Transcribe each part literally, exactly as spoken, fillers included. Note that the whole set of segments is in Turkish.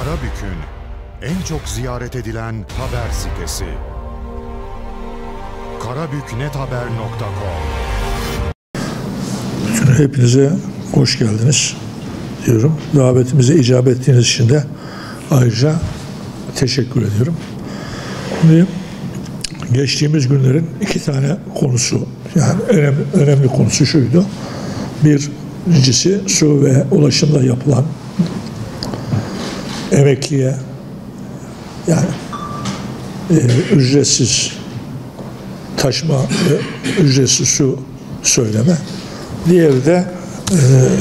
Karabük'ün en çok ziyaret edilen haber sitesi karabük net haber nokta com. Hepinize hoş geldiniz diyorum. Davetimize icabet ettiğiniz için de ayrıca teşekkür ediyorum. Şimdi geçtiğimiz günlerin iki tane konusu, yani önemli, önemli konusu şuydu. Birincisi su ve ulaşımda yapılan emekliye yani e, ücretsiz taşıma ve ücretsiz su söyleme. Diğeri de e,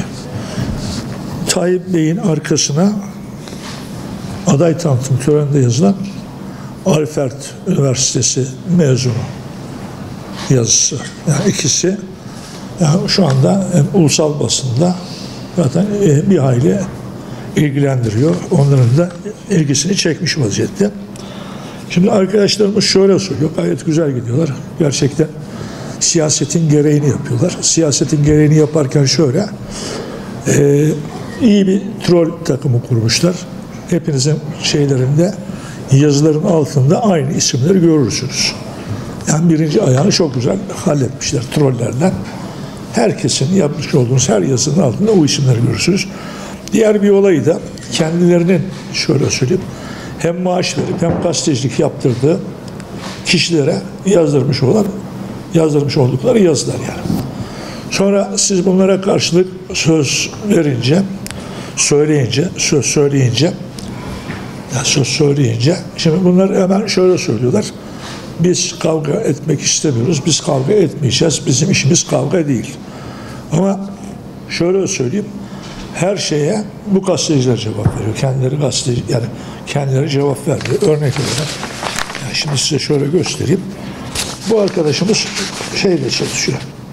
Tayyip Bey'in arkasına aday tanıtım töreninde yazılan Alfred Üniversitesi mezunu yazısı. Yani ikisi yani şu anda hem ulusal basında zaten e, bir hayli ilgilendiriyor. Onların da ilgisini çekmiş vaziyette. Şimdi arkadaşlarımız şöyle söylüyor. Gayet güzel gidiyorlar. Gerçekten siyasetin gereğini yapıyorlar. Siyasetin gereğini yaparken şöyle e, iyi bir troll takımı kurmuşlar. Hepinizin şeylerinde yazıların altında aynı isimleri görürsünüz. Yani birinci ayağını çok güzel halletmişler trollerden. Herkesin yapmış olduğunuz her yazının altında o isimleri görürsünüz. Diğer bir olayı da kendilerinin şöyle söyleyeyim hem maaş verip hem gazetecilik yaptırdığı kişilere yazdırmış olan yazdırmış oldukları yazılar yani. Sonra siz bunlara karşılık söz verince, söyleyince, söz söyleyince, yani söz söyleyince, şimdi bunlar hemen şöyle söylüyorlar. Biz kavga etmek istemiyoruz, biz kavga etmeyeceğiz, bizim işimiz kavga değil. Ama şöyle söyleyeyim, her şeye bu gazeteciler cevap veriyor. Kendileri gazeteci, yani kendileri cevap vermiyor. Örnek olarak, yani şimdi size şöyle göstereyim. Bu arkadaşımız şeyde çalışıyor.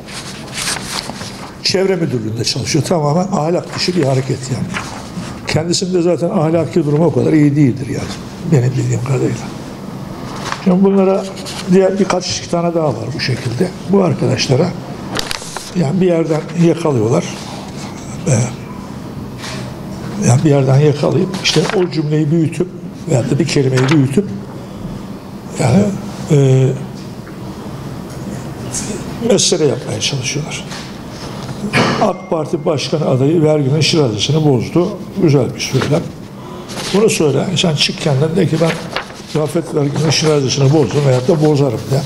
Çevre Müdürlüğü'nde çalışıyor. Tamamen ahlak dışı bir hareket yani. Kendisinde zaten ahlaki durumu o kadar iyi değildir yani. Benim bildiğim kadarıyla. Şimdi bunlara diğer birkaç iki tane daha var bu şekilde. Bu arkadaşlara yani bir yerden yakalıyorlar. Ee, yani bir yerden yakalayıp işte o cümleyi büyütüp veyahut da bir kelimeyi büyütüp yani e, mesele yapmaya çalışıyorlar. AK Parti Başkanı adayı verginin şirazesini bozdu. Güzel bir söylem. Bunu söyle. Sen çık kendin de ki ben Rafet verginin şirazesini bozdum veyahut da bozarım de.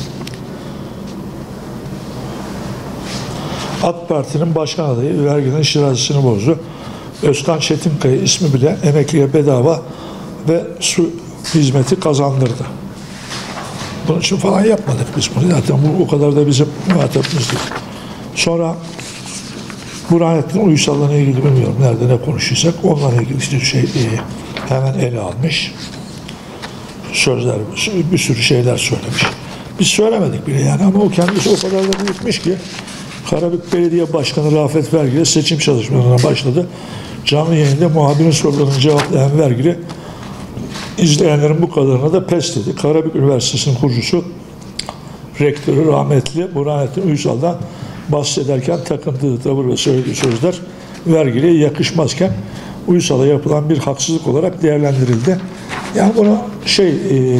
AK Parti'nin başkan adayı verginin şirazesini bozdu. Özkan Çetinkaya ismi bile emekliye bedava ve su hizmeti kazandırdı. Bunun için falan yapmadık biz bunu. Zaten bu o kadar da bizim muhatabımız değil. Sonra Burhanettin Uysal'la ilgili bilmiyorum nerede ne konuşursak onunla ilgili işte şey hemen ele almış. Sözler, bir sürü şeyler söylemiş. Biz söylemedik bile yani ama o kendisi o kadar da büyütmüş ki Karabük Belediye Başkanı Rafet Vergili seçim çalışmalarına başladı. Canlı yayında muhabirin sorularını cevaplayan Vergili izleyenlerin bu kadarına da pes dedi. Karabük Üniversitesi'nin kurucusu rektörü rahmetli Burhanettin Uysal'dan bahsederken takıntılı tavır ve söylediği sözler Vergili'ye yakışmazken Uysal'a yapılan bir haksızlık olarak değerlendirildi. Yani bunu şey e,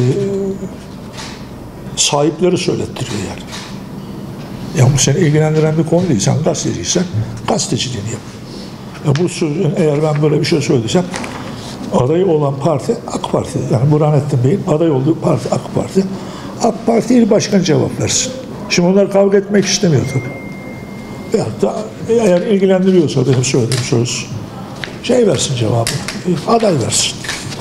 sahipleri söylettiriyor yani. Yani bu seni ilgilendiren bir konu değil. Sen gazeteciysen gazeteciliğini yap. Ya bu sözün eğer ben böyle bir şey söylediysem adayı olan parti AK Parti. Yani Burhanettin Bey'in aday olduğu parti AK Parti. AK Parti il başkanı cevap versin. Şimdi onlar kavga etmek istemiyor tabii. Veyahut da eğer ilgilendiriyorsa benim söylediğim söz şey versin cevabı. Aday versin.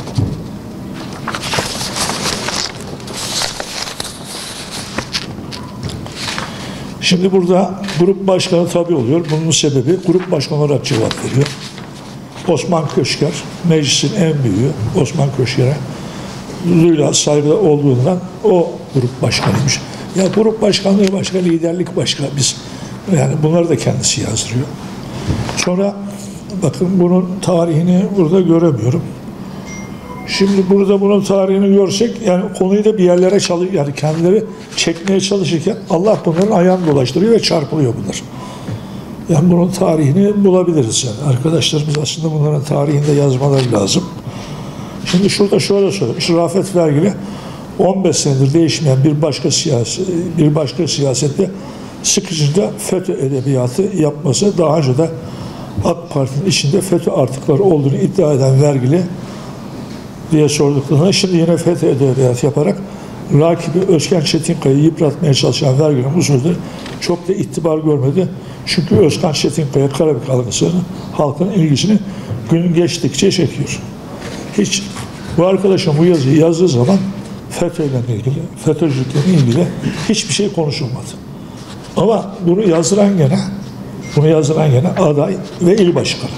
Şimdi burada grup başkanı tabii oluyor. Bunun sebebi grup başkanı olarak cevap veriyor. Osman Köşker, meclisin en büyüğü Osman Köşker'e duyla saygı olduğundan o grup başkanıymış. Ya grup başkanlığı başka, liderlik başka. Biz yani bunları da kendisi yazdırıyor. Sonra bakın bunun tarihini burada göremiyorum. Şimdi burada bunun tarihini görsek yani konuyu da bir yerlere çalış yani kendileri çekmeye çalışırken Allah bunların ayağını dolaştırıyor ve çarpılıyor bunlar. Yani bunun tarihini bulabiliriz yani. Arkadaşlarımız aslında bunların tarihinde yazmaları lazım. Şimdi şurada şöyle söylemiş. Rafet Vergili on beş senedir değişmeyen bir başka siyasi bir başka siyasette sıkıcıda FETÖ edebiyatı yapması, daha önce de AK Parti'nin içinde FETÖ artıkları olduğunu iddia eden Vergili diye sorduklarına şimdi yine FETÖ edebiyatı yaparak rakibi Özkan Çetinkaya'yı yıpratmaya çalışan Vergili'nin bu sözleri çok da itibar görmedi. Çünkü Özkan Çetinkaya Karabük halkasının halkın ilgisini gün geçtikçe çekiyor. Hiç bu arkadaşım bu yazıyı yazdığı zaman FETÖ ile ilgili, FETÖ'cülükle ilgili hiçbir şey konuşulmadı. Ama bunu yazdıran gene bunu yazdıran gene aday ve il başkanı.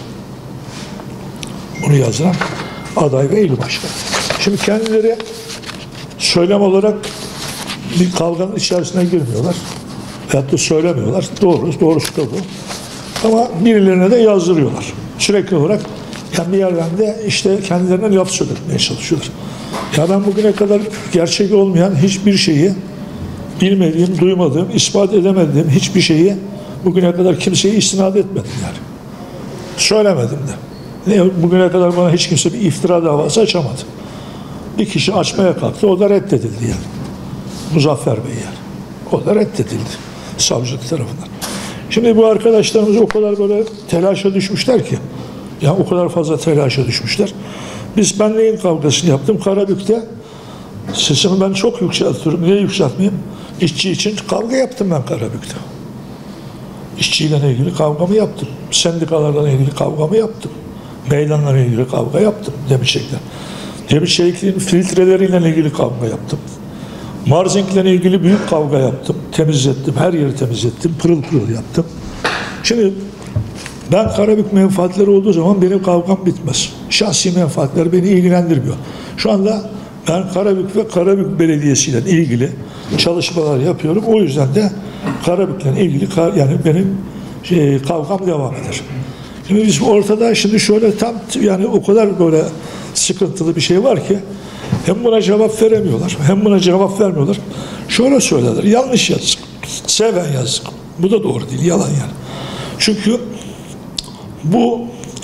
Bunu yazdıran aday ve il başkanı. Şimdi kendileri söylem olarak bir kavganın içerisine girmiyorlar. Veyahut da söylemiyorlar. Doğru, doğrusu da bu. Ama birilerine de yazdırıyorlar. Sürekli olarak yani bir yerden de işte kendilerine laf söyletmeye çalışıyorlar. Ya ben bugüne kadar gerçek olmayan hiçbir şeyi bilmediğim, duymadığım, ispat edemediğim hiçbir şeyi bugüne kadar kimseye istinad etmedim yani. Söylemedim de. Bugüne kadar bana hiç kimse bir iftira davası açamadı. Bir kişi açmaya kalktı, o da reddedildi yani. Muzaffer Bey yani. O da reddedildi savcılık tarafından. Şimdi bu arkadaşlarımız o kadar böyle telaşa düşmüşler ki, ya o kadar fazla telaşa düşmüşler. Biz ben neyin kavgasını yaptım? Karabük'te sesimi ben çok yükseltiyorum. Niye yükseltmeyeyim? İşçi için kavga yaptım ben Karabük'te. İşçiyle ilgili kavgamı yaptım. Sendikalarla ilgili kavgamı yaptım. Meydanlarla ilgili kavga yaptım. Demirçelik'le. Demirçelik'in filtreleriyle ilgili kavga yaptım. Marzink'le ilgili büyük kavga yaptım. Temizlettim. Her yeri temizlettim. Pırıl pırıl yaptım. Şimdi ben Karabük menfaatleri olduğu zaman benim kavgam bitmez. Şahsi menfaatler beni ilgilendirmiyor. Şu anda ben Karabük ve Karabük Belediyesi ile ilgili çalışmalar yapıyorum. O yüzden de Karabük'le ilgili yani benim şey, kavgam devam eder. Şimdi biz ortada şimdi şöyle tam yani o kadar böyle sıkıntılı bir şey var ki hem buna cevap veremiyorlar hem buna cevap vermiyorlar. Şöyle söylerler. Yanlış yazık. Seven yazık. Bu da doğru değil. Yalan yani. Çünkü bu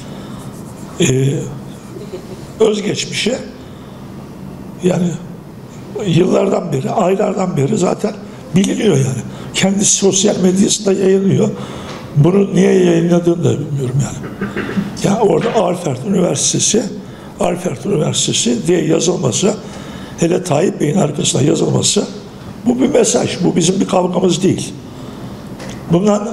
e, özgeçmişe yani yıllardan beri, aylardan beri zaten biliniyor yani. Kendisi sosyal medyasında yayınlıyor. Bunu niye yayınladığını da bilmiyorum yani. Ya orada Alfred Üniversitesi, Alfred Üniversitesi diye yazılması, hele Tayyip Bey'in arkasına yazılması, bu bir mesaj. Bu bizim bir kavgamız değil. Bundan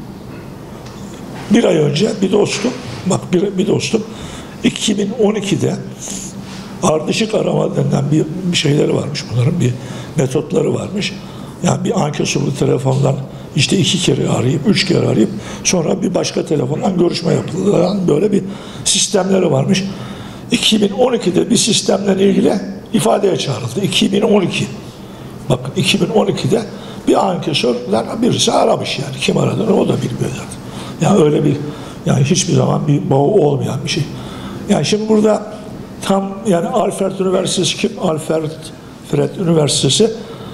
bir ay önce bir dostum, bak bir, bir dostum, iki bin on ikide ardışık arama denilen bir, bir şeyleri varmış bunların, bir metotları varmış. Yani bir ankesörlü telefondan işte iki kere arayıp, üç kere arayıp sonra bir başka telefondan görüşme yapılan böyle bir sistemleri varmış. iki bin on ikide bir sistemle ilgili ifadeye çağrıldı. iki bin on iki. Bak iki bin on ikide bir ankesörden birisi aramış yani. Kim aradığını o da bilmiyor zaten. Yani öyle bir, yani hiçbir zaman bir bağı olmayan bir şey. Yani şimdi burada tam yani Alfred Üniversitesi kim? Alfred Fred Üniversitesi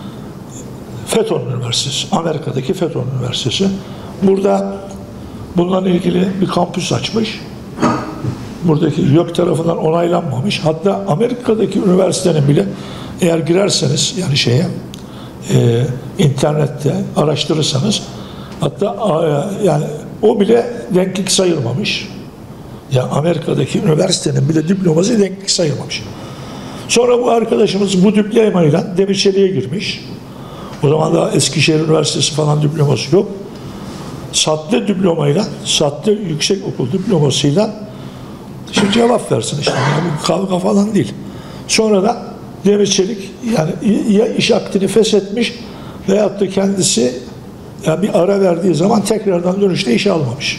FETÖ Üniversitesi. Amerika'daki FETÖ Üniversitesi. Burada bununla ilgili bir kampüs açmış. Buradaki YÖK tarafından onaylanmamış. Hatta Amerika'daki üniversitenin bile eğer girerseniz yani şeye e, internette araştırırsanız hatta yani o bile denklik sayılmamış. Ya Amerika'daki üniversitenin bile diploması denklik sayılmamış. Sonra bu arkadaşımız bu diplomayla Demirçelik'e girmiş. O zaman da Eskişehir Üniversitesi falan diploması yok. Sahte diplomayla, sahte yüksek okul diplomasıyla şimdi cevap versin işte. Yani kavga falan değil. Sonra da Demirçelik yani ya iş akdini feshetmiş veyahut da kendisi yani bir ara verdiği zaman tekrardan dönüşte işe almamış.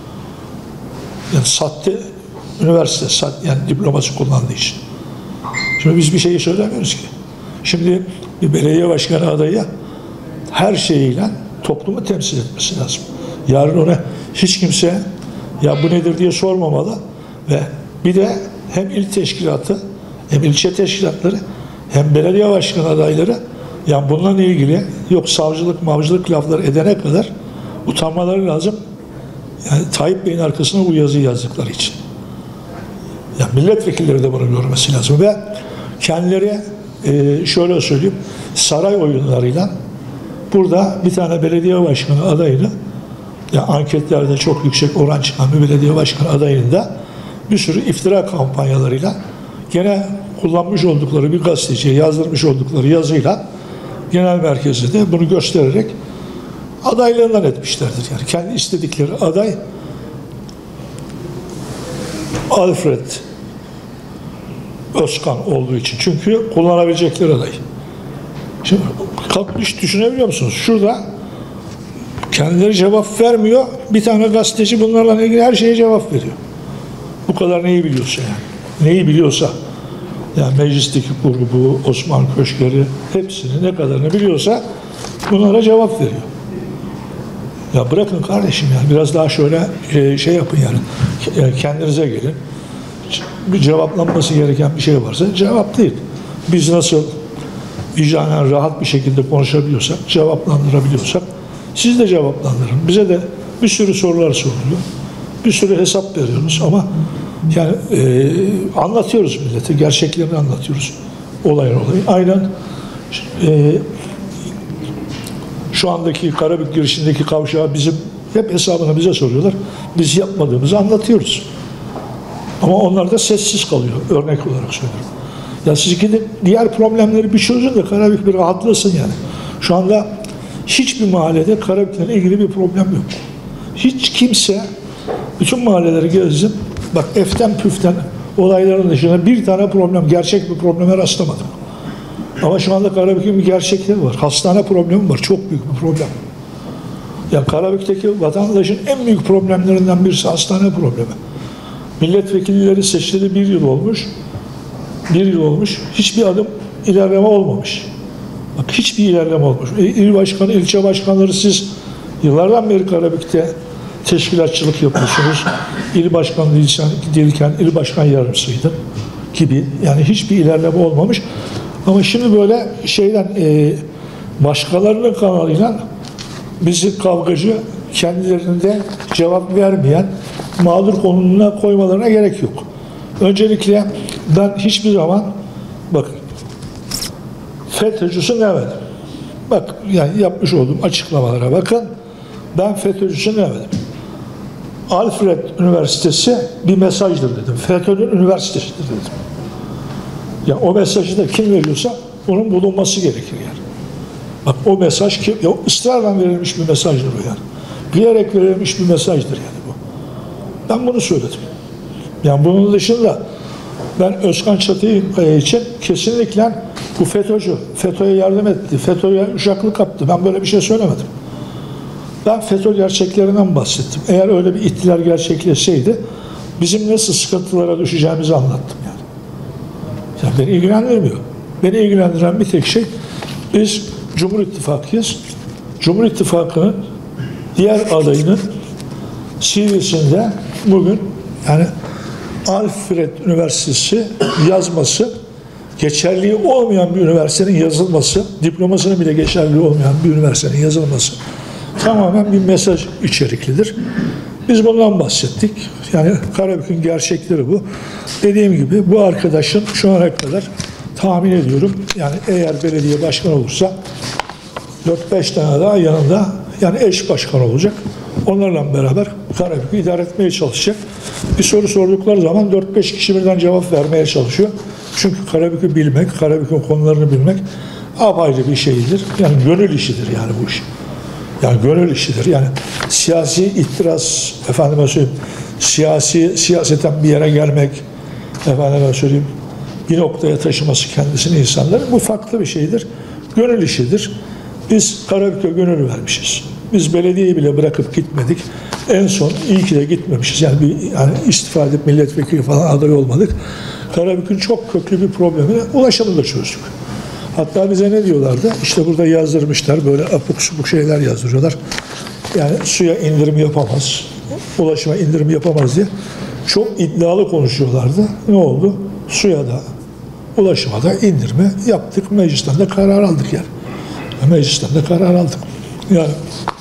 Yani sahte üniversite, sahte, yani diploması kullandığı için. Şimdi biz bir şeyi söylemiyoruz ki. Şimdi bir belediye başkanı adayı her şeyiyle toplumu temsil etmesi lazım. Yarın ona hiç kimse ya bu nedir diye sormamalı ve bir de hem il teşkilatı hem ilçe teşkilatları hem belediye başkanı adayları yani bununla ilgili yok savcılık mavcılık lafları edene kadar utanmaları lazım. Yani Tayyip Bey'in arkasına bu yazıyı yazdıkları için. Yani milletvekilleri de bunu görmesi lazım ve kendileri e, şöyle söyleyeyim, saray oyunlarıyla burada bir tane belediye başkanı adayını, yani anketlerde çok yüksek oran çıkan bir belediye başkanı adayını da bir sürü iftira kampanyalarıyla gene kullanmış oldukları bir gazeteciye yazdırmış oldukları yazıyla genel merkezde de bunu göstererek adaylığından etmişlerdir. Yani kendi istedikleri aday Alfred Özkan olduğu için. Çünkü kullanabilecekleri aday. Şimdi kalkmış düşünebiliyor musunuz? Şurada kendileri cevap vermiyor. Bir tane gazeteci bunlarla ilgili her şeye cevap veriyor. Bu kadar neyi biliyorsa yani. Neyi biliyorsa. Yani meclisteki grubu, Osman Köşkleri hepsini ne kadarını biliyorsa bunlara cevap veriyor. Ya bırakın kardeşim yani biraz daha şöyle şey yapın yani. Kendinize gelin. Bir cevaplanması gereken bir şey varsa cevaplayın. Biz nasıl vicdanen rahat bir şekilde konuşabiliyorsak, cevaplandırabiliyorsak siz de cevaplandırın. Bize de bir sürü sorular soruluyor. Bir sürü hesap veriyoruz ama yani e, anlatıyoruz millete, gerçeklerini anlatıyoruz. Olayın olayı. Aynen e, şu andaki Karabük girişindeki kavşağı bizim hep hesabını bize soruyorlar. Biz yapmadığımızı anlatıyoruz. Ama onlar da sessiz kalıyor. Örnek olarak söylüyorum. Ya siz gidin diğer problemleri bir çözün de Karabük bir rahatlasın yani. Şu anda hiçbir mahallede Karabük'le ilgili bir problem yok. Hiç kimse bütün mahalleleri gezdim. Bak eften püften olayların dışında bir tane problem, gerçek bir probleme rastlamadım. Ama şu anda Karabük'ün bir gerçekliği var. Hastane problemi var. Çok büyük bir problem. Ya Karabük'teki vatandaşın en büyük problemlerinden birisi hastane problemi. Milletvekilleri seçildi bir yıl olmuş. Bir yıl olmuş. Hiçbir adım ilerleme olmamış. Bak hiçbir ilerleme olmamış. İl başkanı, ilçe başkanları siz yıllardan beri Karabük'te teşkilatçılık yapıyorsunuz. İl başkanı değilken il başkan yardımcısıydı gibi. Yani hiçbir ilerleme olmamış. Ama şimdi böyle şeyden e, başkalarının kanalıyla bizi kavgacı kendilerinde cevap vermeyen mağdur konumuna koymalarına gerek yok. Öncelikle ben hiçbir zaman bakın FETÖ'cüsü demedim. Bak yani yapmış olduğum açıklamalara bakın. Ben FETÖ'cüsü demedim. Alfred Üniversitesi bir mesajdır dedim. FETÖ'nün üniversitesidir dedim. Ya o mesajı da kim veriyorsa onun bulunması gerekir yani. Bak o mesaj ki ya ısrarla verilmiş bir mesajdır o yani. Bilerek verilmiş bir mesajdır yani bu. Ben bunu söyledim. Yani bunun dışında ben Özkan Çatıkaya için kesinlikle bu FETÖ'cü, FETÖ'ye yardım etti, FETÖ'ye uşaklık yaptı. Ben böyle bir şey söylemedim. Ben FETÖ gerçeklerinden bahsettim. Eğer öyle bir ihtilal gerçekleşseydi bizim nasıl sıkıntılara düşeceğimizi anlattım yani. Yani beni ilgilendirmiyor. Beni ilgilendiren bir tek şey biz Cumhur İttifakı'yız. Cumhur İttifakı'nın diğer adayının C V'sinde bugün yani Alfred Üniversitesi yazması, geçerliği olmayan bir üniversitenin yazılması, diplomasının bile geçerliği olmayan bir üniversitenin yazılması tamamen bir mesaj içeriklidir. Biz bundan bahsettik. Yani Karabük'ün gerçekleri bu. Dediğim gibi bu arkadaşın şu ana kadar tahmin ediyorum yani eğer belediye başkanı olursa dört beş tane daha yanında yani eş başkan olacak. Onlarla beraber Karabük'ü idare etmeye çalışacak. Bir soru sordukları zaman dört beş kişi birden cevap vermeye çalışıyor. Çünkü Karabük'ü bilmek, Karabük'ün konularını bilmek apayrı bir şeydir. Yani gönül işidir yani bu iş. Yani gönül işidir. Yani siyasi itiraz, efendime söyleyeyim, siyasi, siyaseten bir yere gelmek, efendime söyleyeyim, bir noktaya taşıması kendisini insanların bu farklı bir şeydir. Gönül işidir. Biz Karabük'e gönül vermişiz. Biz belediyeyi bile bırakıp gitmedik. En son iyi ki de gitmemişiz. Yani bir yani istifa edip milletvekili falan aday olmadık. Karabük'ün çok köklü bir problemine ulaşımı da çözdük. Hatta bize ne diyorlardı? İşte burada yazdırmışlar. Böyle apuk supuk şeyler yazdırıyorlar. Yani suya indirim yapamaz. Ulaşıma indirim yapamaz diye. Çok iddialı konuşuyorlardı. Ne oldu? Suya da ulaşıma da indirme yaptık. Meclisten de karar aldık yani. Meclisten de karar aldık. Yani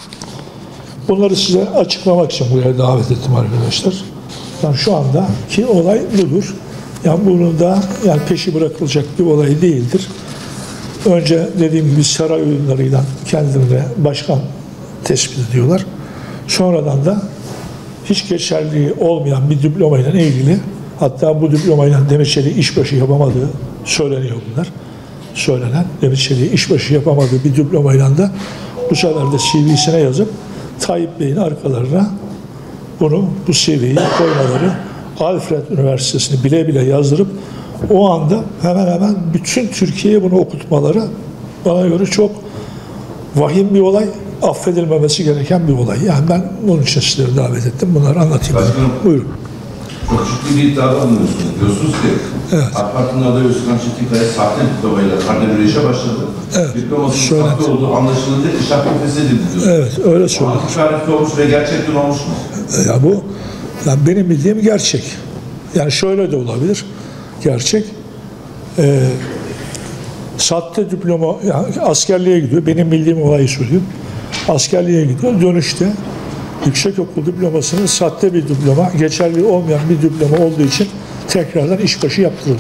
bunları size açıklamak için buraya davet ettim arkadaşlar. Yani şu andaki olay budur. Yani bunun da yani peşi bırakılacak bir olay değildir. Önce dediğim gibi saray oyunlarıyla kendilerine başkan tespit ediyorlar. Sonradan da hiç geçerliliği olmayan bir diplomayla ilgili, hatta bu diplomayla Demir Çelik'i işbaşı yapamadığı söyleniyor bunlar. Söylenen Demir Çelik'i işbaşı yapamadığı bir diplomayla da bu sefer de C V'sine yazıp Tayyip Bey'in arkalarına bunu, bu C V'yi koymaları, Alfred Üniversitesi'ni bile bile yazdırıp o anda hemen hemen bütün Türkiye'ye bunu okutmaları bana göre çok vahim bir olay, affedilmemesi gereken bir olay. Yani ben bunun için sizleri davet ettim. Bunları anlatayım. Başkanım, buyurun. Çok ciddi bir iddiada bulunuyorsunuz. Diyorsunuz ki Evet. AK Parti'nin adayı Özkan Çetinkaya sahte diplomayla karne bir işe başladı. Evet. Diplomasının sahte olduğu anlaşılınca iş hakkı feshedildi diyorsunuz. Evet, öyle söylüyorum. Ama işareti olmuş ve gerçekten olmuş mu? Ya bu, yani benim bildiğim gerçek. Yani şöyle de olabilir. Gerçek. Ee, sahte diploma, yani askerliğe gidiyor. Benim bildiğim olayı söyleyeyim. Askerliğe gidiyor. Dönüşte yüksekokul diplomasının sahte bir diploma, geçerli olmayan bir diploma olduğu için tekrardan işbaşı yaptırıldı.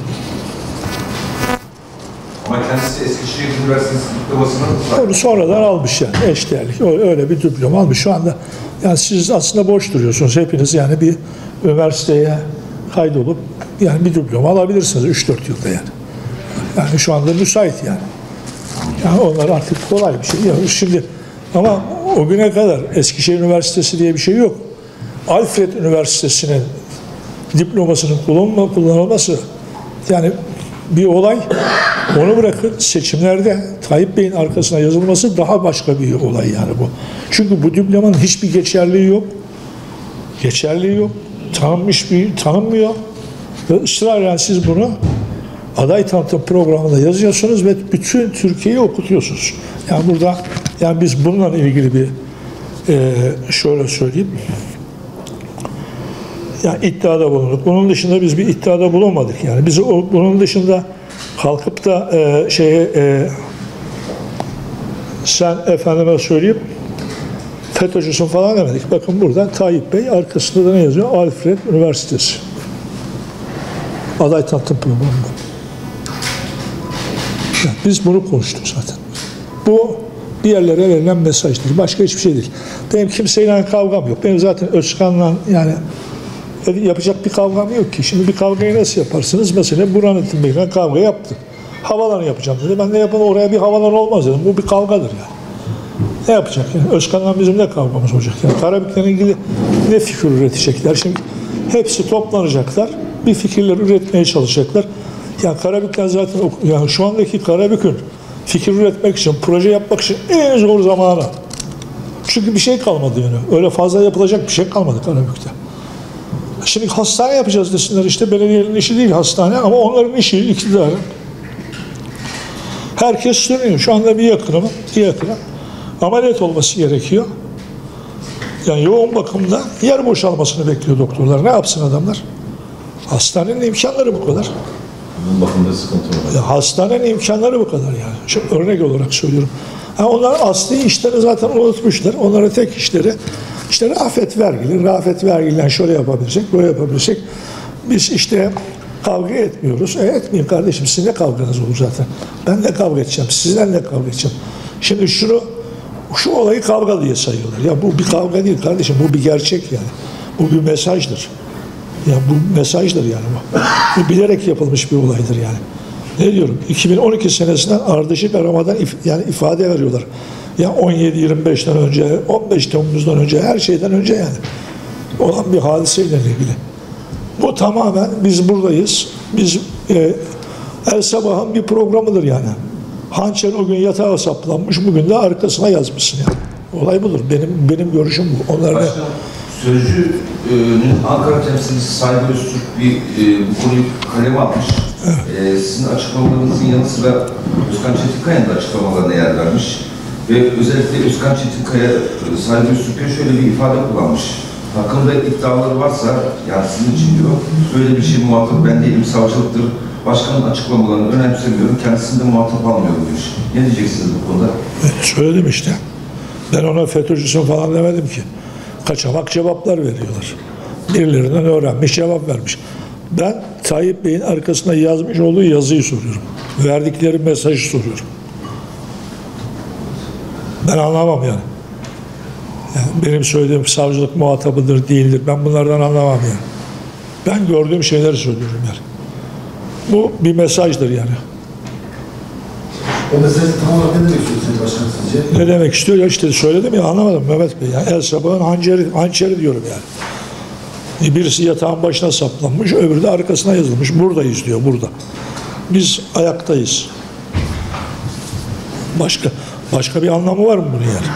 Ama kendisi Eskişehir Üniversitesi diplomasını Onu sonradan almış yani eşdeğerlik. Öyle bir diploma almış. Şu anda yani siz aslında boş duruyorsunuz. Hepiniz yani bir üniversiteye kaydolup yani bir diploma alabilirsiniz üç dört yılda yani. Yani şu anda müsait yani. Yani onlar artık kolay bir şey. Yani şimdi ama o güne kadar Eskişehir Üniversitesi diye bir şey yok. Alfred Üniversitesi'nin diplomasının kullanma, kullanılması yani bir olay. Onu bırakın seçimlerde Tayyip Bey'in arkasına yazılması daha başka bir olay yani bu. Çünkü bu diplomanın hiçbir geçerliği yok. Geçerliği yok. Tanınmış bir, tanınmıyor. Ve ısrarla siz bunu aday tanıtım programında yazıyorsunuz ve bütün Türkiye'yi okutuyorsunuz. Yani burada yani biz bununla ilgili bir e, şöyle söyleyeyim. Yani iddiada bulunduk. Bunun dışında biz bir iddiada bulunmadık. Yani biz o, bunun dışında kalkıp da e, şeye e, sen efendime söyleyeyim FETÖ'cüsün falan demedik. Bakın burada Tayyip Bey arkasında da ne yazıyor? Alfred Üniversitesi. Aday tanıtım programı. Yani biz bunu konuştuk zaten. Bu bir yerlere verilen mesajdır. Başka hiçbir şey değil. Benim kimseyle kavgam yok. Benim zaten Özkan'la yani yapacak bir kavgam yok ki. Şimdi bir kavgayı nasıl yaparsınız? Mesela Burhanettin Bey'le kavga yaptı. Havalanı yapacağım dedi. Ben de yapalım oraya bir havalan olmaz dedim. Bu bir kavgadır yani. Ne yapacak yani? Özkan'la bizim ne kavgamız olacak? Yani Karabük'le ilgili ne fikir üretecekler? Şimdi hepsi toplanacaklar. Bir fikirler üretmeye çalışacaklar. Yani Karabük'ten zaten yani şu andaki Karabük'ün fikir üretmek için, proje yapmak için en zor zamanı. Çünkü bir şey kalmadı yani. Öyle fazla yapılacak bir şey kalmadı Karabük'te. Şimdi hastane yapacağız desinler işte belediyenin işi değil hastane ama onların işi iktidarı. Herkes sürüyor. Şu anda bir yakınım, bir yakınım ameliyat olması gerekiyor. Yani yoğun bakımda yer boşalmasını bekliyor doktorlar. Ne yapsın adamlar? Hastanenin imkanları bu kadar. Yoğun bakımda sıkıntı var. Ya hastanenin imkanları bu kadar yani. Şimdi örnek olarak söylüyorum. Yani onlar asli işleri zaten unutmuşlar. Onların tek işleri işte rafet vergili, rafet vergiyle şöyle yapabilecek, böyle yapabilecek. Biz işte kavga etmiyoruz. E etmeyin kardeşim, sizin ne kavganız olur zaten. Ben de kavga edeceğim, sizden de kavga edeceğim. Şimdi şunu, şu olayı kavga diye sayıyorlar. Ya bu bir kavga değil kardeşim, bu bir gerçek yani. Bu bir mesajdır. Ya bu mesajdır yani bu. Bu bilerek yapılmış bir olaydır yani. Ne diyorum? iki bin on iki senesinden ardışık aramadan if, yani ifade veriyorlar. Ya on yedi yirmi beşten önce, on beş Temmuz'dan önce, her şeyden önce yani. Olan bir hadiseyle ilgili. Bu tamamen biz buradayız. Biz e, El Sabah'ın bir programıdır yani. Hançer o gün yatağa saplanmış, bugün de arkasına yazmışsın yani. Olay budur. Benim benim görüşüm bu. Onlar ne? Sözcü'nün Ankara temsilcisi Saygı Öztürk bir e, bu konuyu kaleme almış. Evet. E, sizin açıklamalarınızın yanı sıra Özkan Çetinkaya'nın da açıklamalarına yer vermiş. Ve özellikle Özkan Çetinkaya Saygı Öztürk'e şöyle bir ifade kullanmış. Hakkında iddiaları varsa, yani sizin için diyor, böyle bir şey muhatap ben değilim, savcılıktır. Başkanın açıklamalarını önemsemiyorum, kendisini de muhatap almıyorum demiş. Ne diyeceksiniz bu konuda? E, söyledim işte. Ben ona FETÖ'cüsün falan demedim ki. Kaçamak cevaplar veriyorlar. Birilerinden öğrenmiş cevap vermiş. Ben Tayyip Bey'in arkasına yazmış olduğu yazıyı soruyorum. Verdikleri mesajı soruyorum. Ben anlamam yani. Yani benim söylediğim savcılık muhatabıdır, değildir. Ben bunlardan anlamam yani. Ben gördüğüm şeyleri söylüyorum yani. Bu bir mesajdır yani. O mesajı tam olarak ne demek istiyor Sayın Başkan sizce? Ne demek istiyor? Ya işte söyledim ya, anlamadım Mehmet Bey. Yani El Sabah'ın hançeri, hançeri diyorum yani. Birisi yatağın başına saplanmış, öbürü de arkasına yazılmış. Buradayız diyor, burada. Biz ayaktayız. Başka başka bir anlamı var mı bunun yani?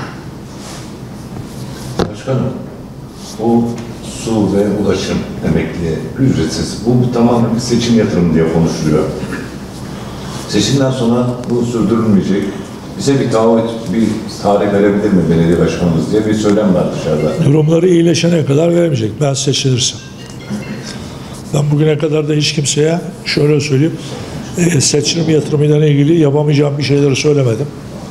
Başkanım, bu su ve ulaşım emekli ücretsiz. Bu tamamen bir seçim yatırımı diye konuşuluyor. Seçimden sonra bu sürdürülmeyecek. Bize bir taahhüt, bir tarih verebilir mi belediye başkanımız diye bir söylem var dışarıda. Durumları iyileşene kadar vermeyecek. Ben seçilirsem. Ben bugüne kadar da hiç kimseye şöyle söyleyeyim, e, seçim yatırımıyla ilgili yapamayacağım bir şeyleri söylemedim.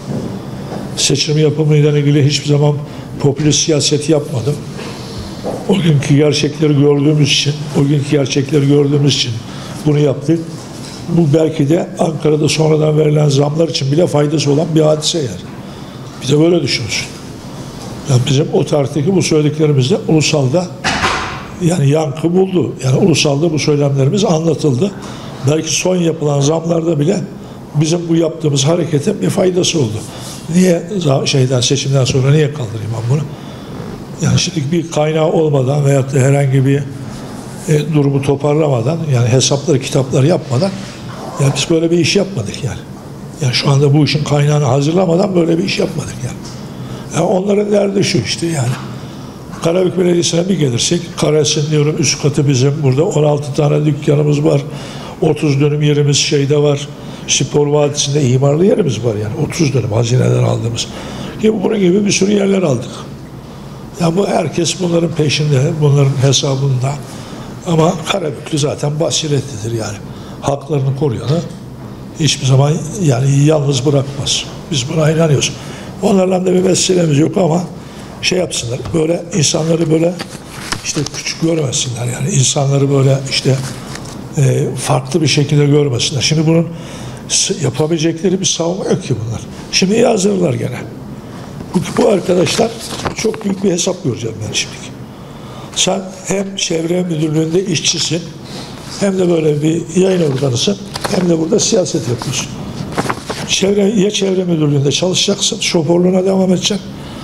Seçim yapımıyla ilgili hiçbir zaman popülist siyaset yapmadım. O günkü gerçekleri gördüğümüz için, o günkü gerçekleri gördüğümüz için bunu yaptık. Bu belki de Ankara'da sonradan verilen zamlar için bile faydası olan bir hadise yani. Bir de böyle düşünürsün. Yani bizim o tarihteki bu söylediklerimiz de ulusalda yani yankı buldu. Yani ulusalda bu söylemlerimiz anlatıldı. Belki son yapılan zamlarda bile bizim bu yaptığımız hareketin bir faydası oldu. Niye şeyden seçimden sonra niye kaldırayım ben bunu? Yani şimdi bir kaynağı olmadan veyahut da herhangi bir e, durumu toparlamadan yani hesapları kitapları yapmadan yani biz böyle bir iş yapmadık yani. Yani şu anda bu işin kaynağını hazırlamadan böyle bir iş yapmadık yani. Yani onların derdi şu işte yani. Karabük Belediyesi'ne bir gelirsek, Karasin diyorum üst katı bizim, burada on altı tane dükkanımız var, otuz dönüm yerimiz şeyde var, Spor Vadisi'nde imarlı yerimiz var yani, otuz dönüm hazineden aldığımız. Gibi bunun gibi bir sürü yerler aldık. Yani bu herkes bunların peşinde, bunların hesabında. Ama Karabüklü zaten basiretlidir yani. Haklarını koruyanı hiçbir zaman yani yalnız bırakmaz. Biz buna inanıyoruz. Onlarla da bir meselemiz yok ama şey yapsınlar, böyle insanları böyle işte küçük görmesinler yani. İnsanları böyle işte e, farklı bir şekilde görmesinler. Şimdi bunun yapabilecekleri bir savunma yok ki bunlar. Şimdi yazdırırlar gene. Bu, bu arkadaşlar çok büyük bir hesap göreceğim ben şimdiki. Sen hem çevre müdürlüğünde işçisin, hem de böyle bir yayın organısın, hem de burada siyaset yapıyorsun. Çevre, ya çevre müdürlüğünde çalışacaksın, şoförlüğüne devam edeceksin,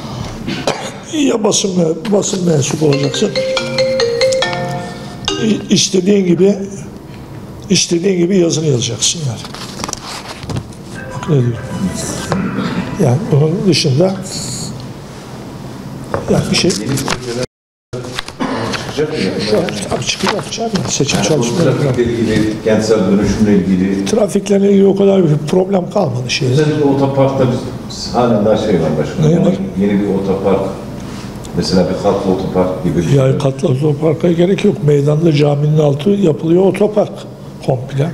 ya basın, basın mensup olacaksın. İstediğin gibi istediğin gibi yazını yazacaksın yani. Bak ne diyorum. Yani onun dışında yani bir şey Yeni projeler çıkacak mı? tabii çıkacak canım. Seçim Yani bu çalışmaları. trafikle ilgili, kentsel dönüşümle ilgili. Trafikle ilgili o kadar bir problem kalmadı şey. Özellikle otoparkta biz, halen daha şey var başkanım. Ne var? Yeni bir otopark, mesela bir katlı otopark gibi bir şey. Yani katlı otoparka gerek yok. Meydanda caminin altı yapılıyor otopark komple.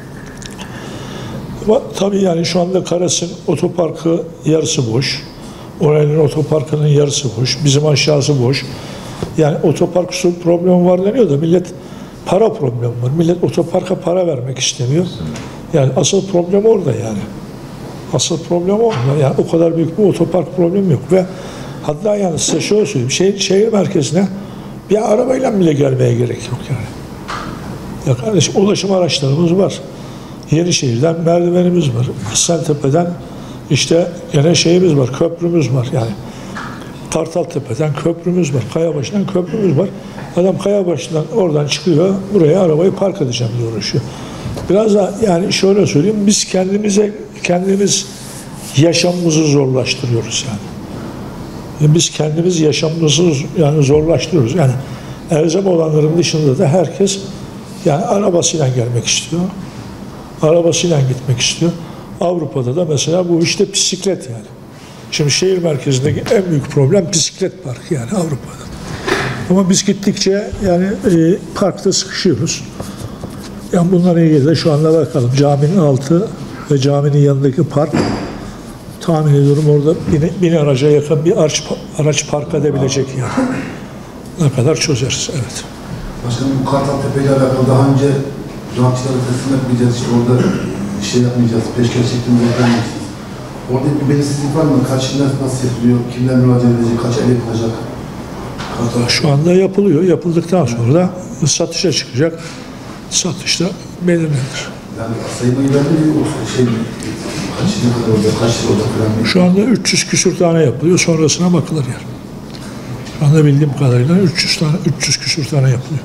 Ama tabii yani şu anda Karasin otoparkı yarısı boş. Oranın otoparkının yarısı boş. Bizim aşağısı boş. Yani otopark su problemi var deniyor da millet para problemi var. Millet otoparka para vermek istemiyor. Yani asıl problem orada yani. Asıl problem orada. Yani o kadar büyük bir otopark problemi yok ve hatta yani size şöyle söyleyeyim. Şehir, şehir merkezine bir arabayla bile gelmeye gerek yok yani. Ya kardeşim ulaşım araçlarımız var. Yenişehir'den merdivenimiz var. Esentepe'den işte gene şeyimiz var, köprümüz var yani. Kartaltepe'den köprümüz var, Kayabaşı'dan köprümüz var. Adam Kayabaşı'ndan oradan çıkıyor, buraya arabayı park edeceğim diye uğraşıyor. Biraz da yani şöyle söyleyeyim, biz kendimize, kendimiz yaşamımızı zorlaştırıyoruz yani. yani biz kendimiz yaşamımızı yani zorlaştırıyoruz. Yani elzem olanların dışında da herkes yani arabasıyla gelmek istiyor. Arabasıyla gitmek istiyor. Avrupa'da da mesela bu işte bisiklet yani. Şimdi şehir merkezindeki en büyük problem bisiklet parkı yani Avrupa'da. Ama biz gittikçe yani e, parkta sıkışıyoruz. Yani bunlara ilgili de şu anda bakalım. Caminin altı ve caminin yanındaki park tahmin ediyorum orada bin, bin araca yakın bir araç, araç park edebilecek yani. Ne kadar çözeriz evet. Başkanım bu Kartaltepe ile alakalı daha önce rantçılara teslim etmeyeceğiz, işte orada bir şey yapmayacağız, peşkeş şeklinde yapmayacağız. Orada bir belirsizlik var mı? Kaç nasıl yapılıyor, kimden müracaat edecek, kaç el yapılacak? Kartal... Şu anda yapılıyor. Yapıldıktan sonra da satışa çıkacak. Satışta belirlenir. Yani sayıma ilerli mi yoksa şey mi? Kaç ne kadar olacak, kaç lira olacak falan mı? Şu anda üç yüz küsür tane yapılıyor. Sonrasına bakılır yani. Şu anda bildiğim kadarıyla üç yüz tane, üç yüz küsür tane yapılıyor.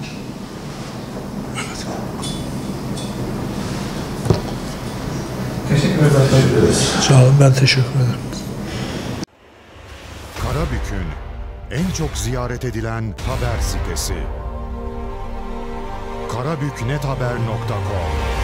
Teşekkür ederiz. Sağ olun, ben teşekkür ederim. Karabük'ün en çok ziyaret edilen haber sitesi. karabüknethaber nokta com